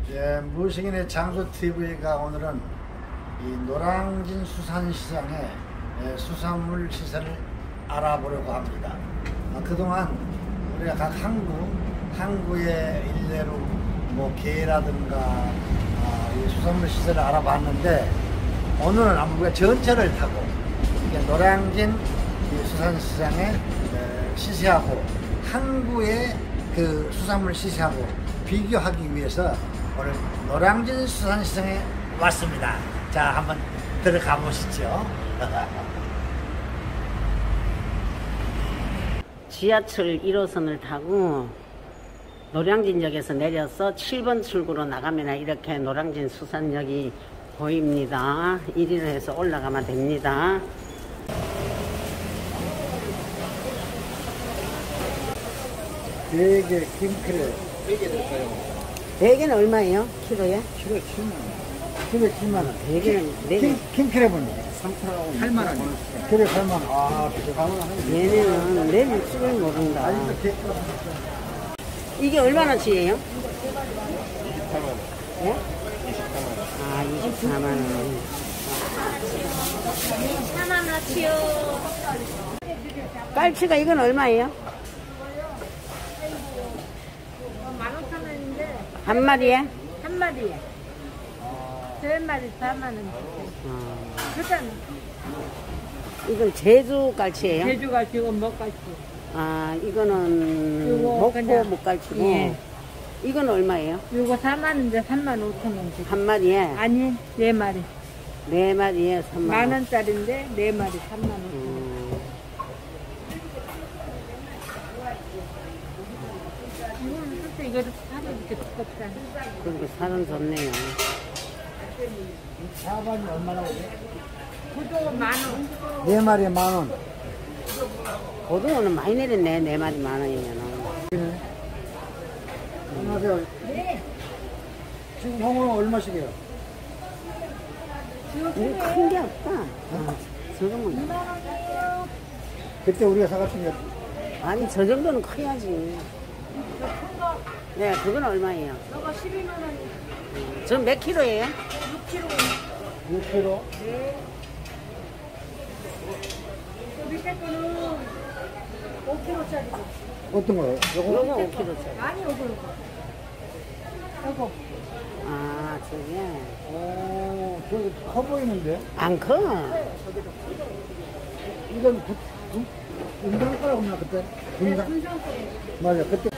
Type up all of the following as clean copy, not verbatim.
예, 무식인의 장소TV가 오늘은 이 노량진 수산시장의 수산물 시세를 알아보려고 합니다. 그동안 우리가 각 항구의 일례로 뭐 게라든가 이 수산물 시세를 알아봤는데, 오늘은 우리가 전철을 타고 노량진 수산시장의 시세하고 항구의 그 수산물 시세하고 비교하기 위해서 오늘 노량진 수산시장에 왔습니다. 자, 한번 들어가 보시죠. 지하철 1호선을 타고 노량진역에서 내려서 7번 출구로 나가면 이렇게 노량진 수산역이 보입니다. 1위로 해서 올라가면 됩니다. 대게 킹크랩 대게 될까요? 대게는 얼마예요? 키로에? 키로에 7만원. 키로에 7만원. 대게는 킹크랩은 8만원. 키로에 8만원. 아, 얘네는 내일 줄을 모른다. 이게 얼마나치예요? 24만원. 예? 24만원. 아, 24만원. 4만원치요. 깔치가 이건 얼마예요? 15,000원인데 한 마리에? 한 마리에 3마리 4만원. 그다음 이건 제주 깔치예요? 제주갈치, 이건 먹갈치. 아, 이거는 이거 목포 그냥, 목갈치고. 예. 이건 얼마예요? 이거 4만원인데 35,000원. 한 마리에? 아니, 4마리. 네 마리에 3만 원. 만원짜리인데 4마리 3만원. 이거는 진짜 이거를 사면 이렇게 두껍잖아. 그리고 살은 좋네요. 사반이 얼마나 오죠? 고등어 만원. 4마리에 만원. 고등어는 많이 내렸네. 네 마리 만 원이면은. 안녕하세요. 네. 지금 홍어는 얼마씩이에요? 이거 큰 게 없다. 저거는. 2만원이에요. 그때 우리가 사갔던 게 아니, 저 정도는 커야지. 네, 그건 얼마예요? 이거 12만원이에요. 저 몇 킬로예요? 6kg. 6kg. 네. 그 밑에 거는 5kg짜리고. 어떤 거요? 요거? 요거 5킬로짜리. 아니, 요거. 요거. 아, 저게. 오, 저기 커 보이는데? 안 커. 이건 운동 거라고 나 그때? 분당? 맞아, 그때.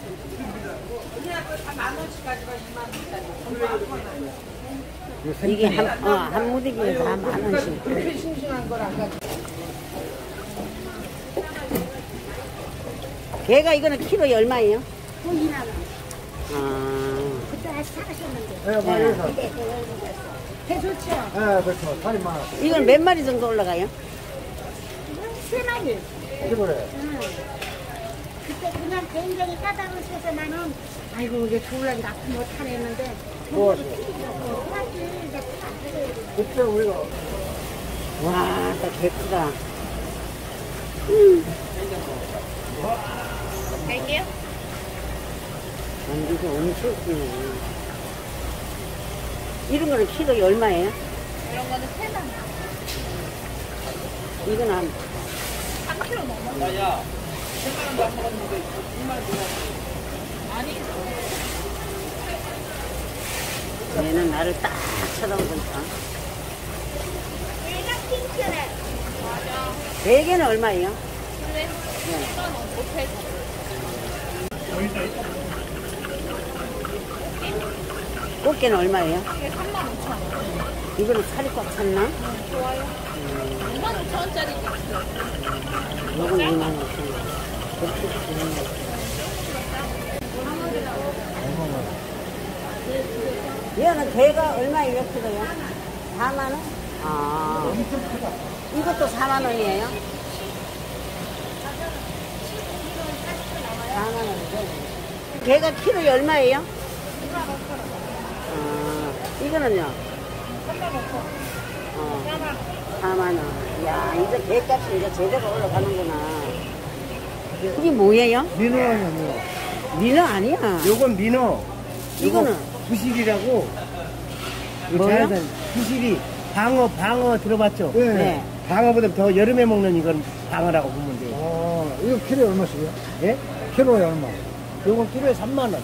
이게 한 무더기에 다 만 원씩. 걔가 이거는 키로에 얼마예요? 2만원. 아, 그때 아직 사가셨는데. 네, 맞아요. 근데 배 좋죠? 네, 그렇죠. 살이 많아. 이건 몇 마리 정도 올라가요? 이건 3마리. 그래. 응. 그때 그냥 굉장히 까다로워서 나는 아이고 이게 졸라 나쁜 못 하냈는데 뭐 하세요? 그래야지 이제 그때 우리가 와, 딱 개크다. 갈게요. 완전 엄청 크네. 이런 거는 키로에 얼마예요? 이런 거는 3만 이건 한 3kg 넘어. 야, 10만원도 안 먹었는데 2만원 아니. 얘는 나를 딱 쳐다보니까. 얘가 핑크래. 맞아. 대게는 얼마예요? 그래? 네. 10만원 못해서. 꽃게는 얼마예요? 이게 35,000원. 이거는 살이 꽉 찼나? 좋아요. 25,000원짜리 있어요. 이건 25,000원. 얘는 대가 얼마에 몇 킬로요? 4만 원? 아, 이것도 4만 원이에요? 4만 원이죠. 걔가 키로에 얼마예요? 아, 이거는요? 4만 원. 야, 이제 개값이 이제 제대로 올라가는구나. 이게 뭐예요? 민어 아니야, 민어. 민어 아니야. 요건 민어. 이거는 부실이라고. 뭐요? 자연산 부실이 방어 들어봤죠? 네. 네. 방어보다 더 여름에 먹는 이건 방어라고 보면 돼요. 이거 키로에 얼마씩이야? 예? 키로에 얼마? 요건 키로에 3만 원.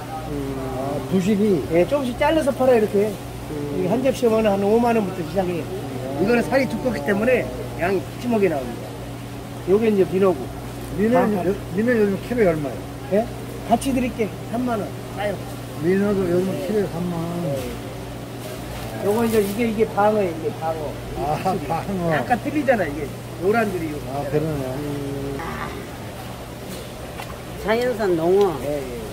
부실이. 예, 조금씩 잘라서 팔아요, 이렇게. 이게 한 접시 오면 한 5만 원부터 시작해요. 이거는 살이 두껍기 때문에 양이 푸짐하게 나옵니다. 요게 이제 민어고. 민어는 요즘 키로에 얼마야? 예? 같이 드릴게. 3만 원. 싸요. 민어도 요즘 키로에 3만 원. 요거 이제 이게 방어예요, 이게 방어. 방어. 약간 틀리잖아, 이게. 노란들이. 그러네. 자연산 농어. 예, 예.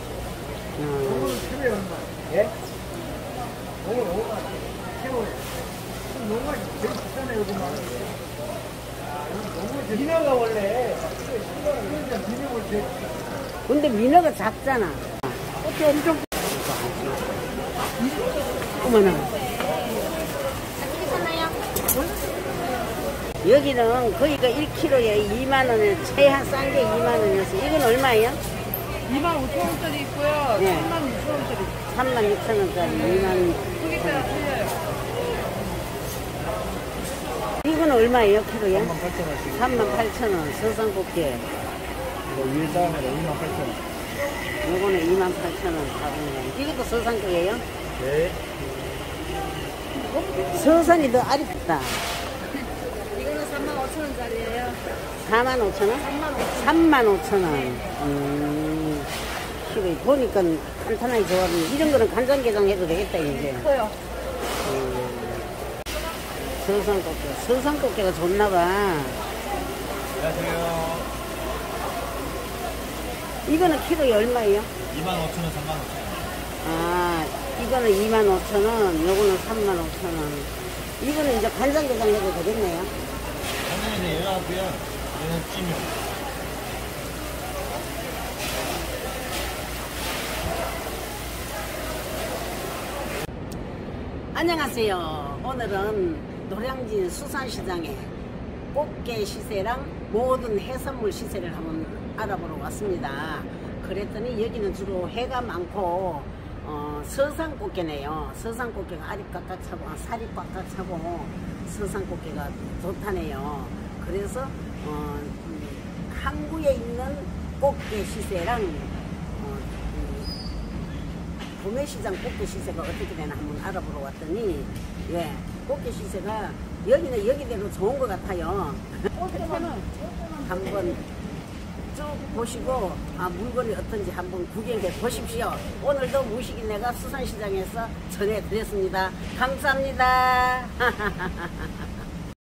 키로에 얼마? 예? 오늘 5만 원. 키로에. 농가 제일 비싸네, 요즘. 민어가 원래 민어가 제일 근데 민어가 작잖아. 꽃이 엄청 어머나. 여기는 거기가 1kg에 2만 원에 최한 싼 게 2만 원이었어. 이건 얼마예요? 25,000원짜리 있고요. 네. 36,000원짜리. 36,000원짜리 2만. 크기 따라 틀려요. 이건 얼마예요, 키로에? 38,000원. 서산꽃게. 위에 싸움으로 28,000원. 요거는 28,000원. 이것도 서산거예요? 네. 서산이 더 알이 크다. 이거는 35,000원짜리예요. 45,000원? 35,000원. 키로에 보니까 간단하게 좋아하는 이런 거는 간장게장 해도 되겠다, 이제. 커요. 서산꽃게. 서산꽃게가 좋나봐. 안녕하세요. 이거는 키로에 얼마예요? 25,000원, 35,000원. 아, 이거는 25,000원, 요거는 35,000원. 이거는 이제 간장게장 해도 되겠네요. 한국에서 얘하고요. 얘는 찜이요. 안녕하세요. 오늘은 노량진 수산시장에 꽃게 시세랑 모든 해산물 시세를 한번 알아보러 왔습니다. 그랬더니 여기는 주로 해가 많고 서산꽃게네요. 서산꽃게가 알이 꽉꽉 차고 살이 꽉꽉 차고 서산꽃게가 좋다네요. 그래서 항구에 있는 꽃게 시세랑 구매시장 꽃게 시세가 어떻게 되나 한번 알아보러 왔더니 꽃게 시세가 여기는 여기대로 좋은 것 같아요. 한번 쭉 보시고 물건이 어떤지 한번 구경해 보십시오. 오늘도 무식이네가 수산시장에서 전해드렸습니다. 감사합니다.